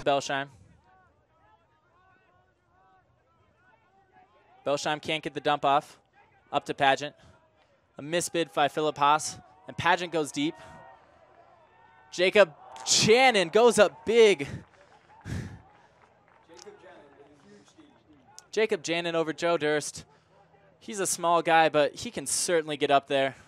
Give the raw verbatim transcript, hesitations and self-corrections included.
Belsheim. Belsheim can't get the dump off. Up to Pageant. A misbid by Philip Haas. And Pageant goes deep. Jacob Janin goes up big. Jacob Janin over Joe Durst. He's a small guy, but he can certainly get up there.